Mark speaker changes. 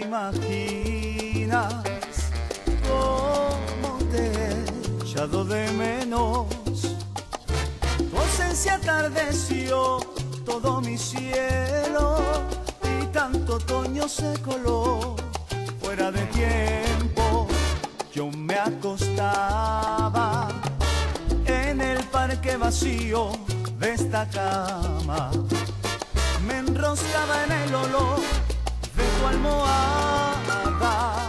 Speaker 1: imaginas cómo te he echado de menos. Tu ausencia atardeció todo mi cielo y tanto otoño se coló fuera de tiempo. Yo me acostaba en el parque vacío de esta cama, me enroscaba en el olor de tu almohada